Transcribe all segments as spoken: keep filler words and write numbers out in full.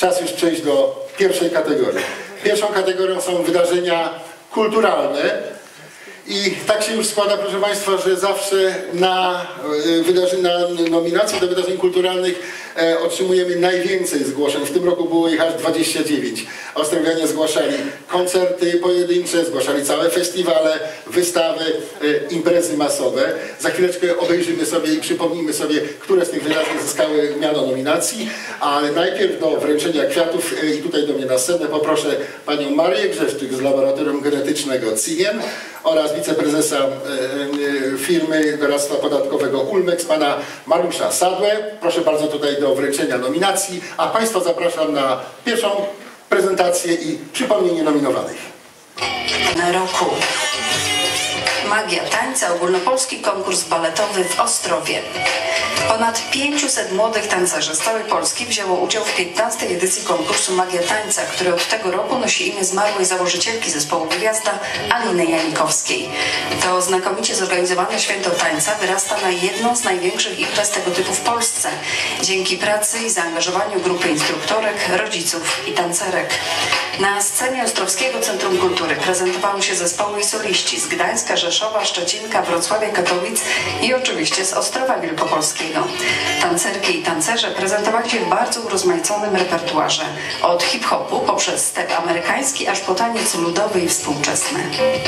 czas już przejść do pierwszej kategorii. Pierwszą kategorią są wydarzenia kulturalne. I tak się już składa, proszę Państwa, że zawsze na, wydarzeń, na nominacje do wydarzeń kulturalnych e, otrzymujemy najwięcej zgłoszeń. W tym roku było ich aż dwadzieścia dziewięć. Ostrowianie zgłaszali koncerty pojedyncze, zgłaszali całe festiwale, wystawy, e, imprezy masowe. Za chwileczkę obejrzymy sobie i przypomnimy sobie, które z tych wydarzeń zyskały miano nominacji, ale najpierw do wręczenia kwiatów e, i tutaj do mnie na scenę poproszę panią Marię Grzeszczyk z Laboratorium Genetycznego C I E M oraz wiceprezesa firmy doradztwa podatkowego Ulmex, pana Mariusza Sadłę. Proszę bardzo tutaj do wręczenia nominacji, a Państwa zapraszam na pierwszą prezentację i przypomnienie nominowanych. Na roku Magia Tańca, ogólnopolski konkurs baletowy w Ostrowie. Ponad pięciuset młodych tancerzy z całej Polski wzięło udział w piętnastej edycji konkursu Magia Tańca, który od tego roku nosi imię zmarłej założycielki zespołu Gwiazda Aliny Janikowskiej. To znakomicie zorganizowane święto tańca wyrasta na jedną z największych imprez tego typu w Polsce, dzięki pracy i zaangażowaniu grupy instruktorek, rodziców i tancerek. Na scenie Ostrowskiego Centrum Kultury prezentowały się zespoły i soliści z Gdańska, Rzeszowa, Szczecinka, Wrocławia, Katowic i oczywiście z Ostrowa Wielkopolskiego. Tancerki i tancerze prezentowali się w bardzo urozmaiconym repertuarze, od hip-hopu poprzez step amerykański aż po taniec ludowy i współczesny.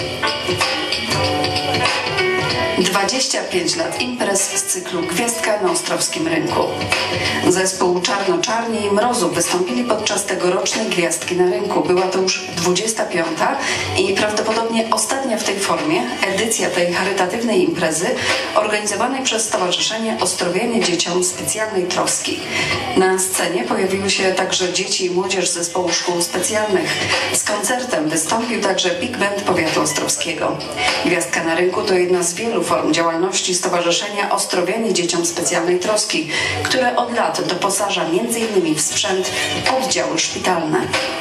dwadzieścia pięć lat imprez z cyklu Gwiazdka na Ostrowskim Rynku. Zespół Czarno-Czarni i Mrozów wystąpili podczas tegorocznej Gwiazdki na Rynku. Była to już dwudziesta piąta i prawdopodobnie ostatnia w tej formie edycja tej charytatywnej imprezy organizowanej przez Stowarzyszenie Ostrowianie Dzieciom Specjalnej Troski. Na scenie pojawiły się także dzieci i młodzież z zespołu szkół specjalnych. Z koncertem wystąpił także Big Band Powiatu Ostrowskiego. Gwiazdka na Rynku to jedna z wielu form działalności Stowarzyszenia Ostrowianie Dzieciom Specjalnej Troski, które od lat doposaża między innymi w sprzęt oddziały szpitalne.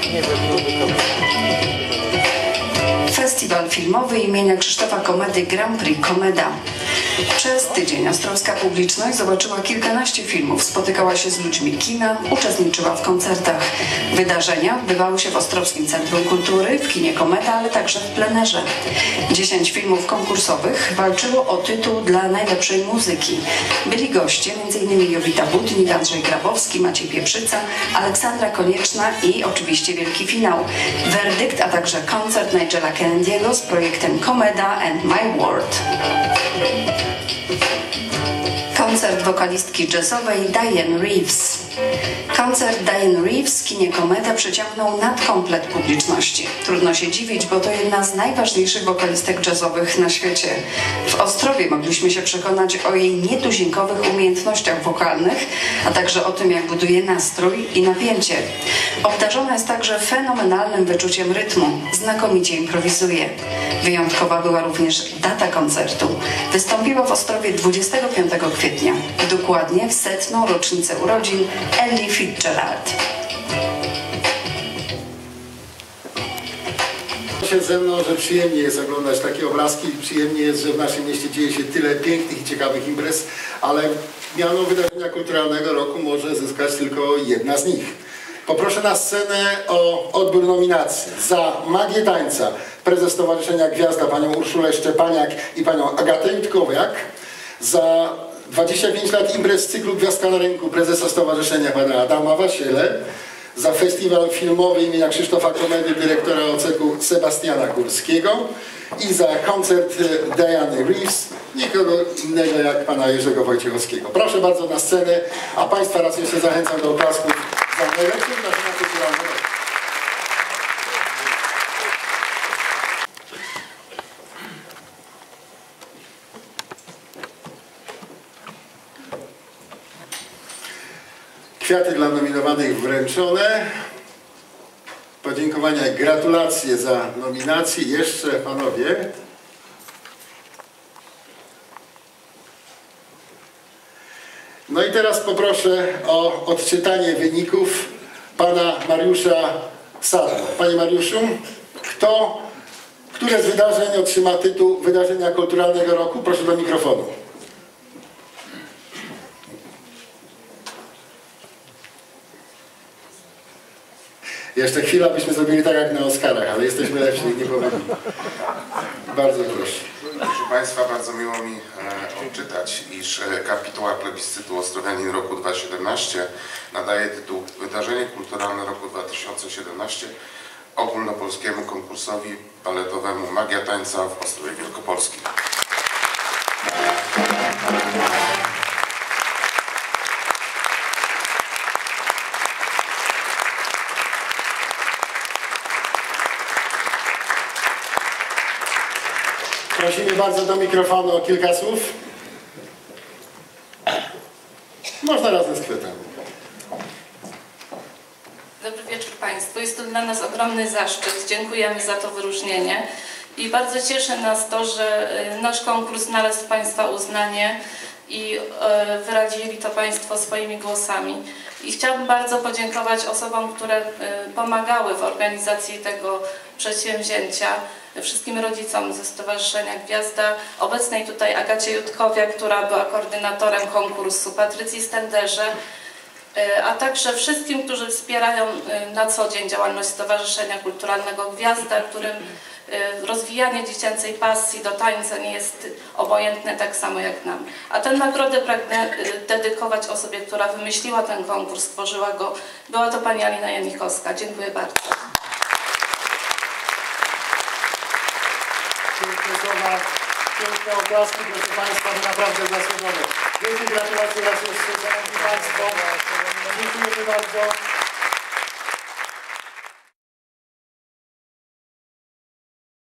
Festiwal filmowy imienia Krzysztofa Komedy Grand Prix Komeda. Przez tydzień ostrowska publiczność zobaczyła kilkanaście filmów, spotykała się z ludźmi kina, uczestniczyła w koncertach. Wydarzenia odbywały się w Ostrowskim Centrum Kultury, w kinie Komeda, ale także w plenerze. Dziesięć filmów konkursowych walczyło o tytuł dla najlepszej muzyki. Byli goście m.in. Jowita Budnik, Andrzej Grabowski, Maciej Pieprzyca, Aleksandra Konieczna i oczywiście wielki finał. Werdykt, a także koncert Nigela Kennedy'ego z projektem Komeda and My World. Koncert wokalistki jazzowej Diane Reeves. Koncert Diane Reeves w kinie Komeda przyciągnął nadkomplet publiczności. Trudno się dziwić, bo to jedna z najważniejszych wokalistek jazzowych na świecie. W Ostrowie mogliśmy się przekonać o jej nietuzinkowych umiejętnościach wokalnych, a także o tym, jak buduje nastrój i napięcie. Obdarzona jest także fenomenalnym wyczuciem rytmu. Znakomicie improwizuje. Wyjątkowa była również data koncertu. Wystąpiła w Ostrowie dwudziestego piątego kwietnia, dokładnie w setną rocznicę urodzin Ellie Fitzgerald. Się ze mną, że przyjemnie jest oglądać takie obrazki, przyjemnie jest, że w naszym mieście dzieje się tyle pięknych i ciekawych imprez, ale miano wydarzenia kulturalnego roku może zyskać tylko jedna z nich. Poproszę na scenę o odbiór nominacji za Magię Tańca prezes Stowarzyszenia Gwiazda panią Urszulę Szczepaniak i panią Agatę Jutkowiak, za dwadzieścia pięć lat imprez z cyklu Gwiazdka na Rynku prezesa Stowarzyszenia pana Adama Wasiele, za festiwal filmowy imienia Krzysztofa Komedy dyrektora oceku Sebastiana Górskiego i za koncert Diany Reeves, nikogo innego jak pana Jerzego Wojciechowskiego. Proszę bardzo na scenę, a Państwa raz jeszcze zachęcam do oklasków za najlepsze wydarzenia kulturalne. Kwiaty dla nominowanych wręczone. Podziękowania i gratulacje za nominację. Jeszcze panowie. No i teraz poproszę o odczytanie wyników pana Mariusza Sadła. Panie Mariuszu, kto, które z wydarzeń otrzyma tytuł Wydarzenia Kulturalnego Roku? Proszę do mikrofonu. Jeszcze chwila byśmy zrobili tak jak na Oscarach, ale jesteśmy lepsi i nie powiem. Bardzo proszę. Proszę Państwa, bardzo miło mi e, odczytać, iż e, kapituła plebiscytu Ostrowianin roku dwa tysiące siedemnaście nadaje tytuł Wydarzenie kulturalne roku dwa tysiące siedemnaście ogólnopolskiemu konkursowi baletowemu Magia Tańca w Ostrowie Wielkopolskim. Prosimy bardzo do mikrofonu o kilka słów. Można razem z kwiatami. Dobry wieczór Państwu. Jest to dla nas ogromny zaszczyt. Dziękujemy za to wyróżnienie i bardzo cieszy nas to, że nasz konkurs znalazł Państwa uznanie i wyrazili to Państwo swoimi głosami. I chciałabym bardzo podziękować osobom, które pomagały w organizacji tego przedsięwzięcia, wszystkim rodzicom ze Stowarzyszenia Gwiazda, obecnej tutaj Agacie Jutkowie, która była koordynatorem konkursu, Patrycji Stenderze, a także wszystkim, którzy wspierają na co dzień działalność Stowarzyszenia Kulturalnego Gwiazda, którym rozwijanie dziecięcej pasji do tańca nie jest obojętne tak samo jak nam. A tę nagrodę pragnę dedykować osobie, która wymyśliła ten konkurs, stworzyła go. Była to pani Alina Janikowska. Dziękuję bardzo. Piękne słowa, piękne oklaski, proszę Państwa, to naprawdę zasłużone. Wielkie gratulacje raz jeszcze, Szanowni Państwo. Dziękujemy bardzo.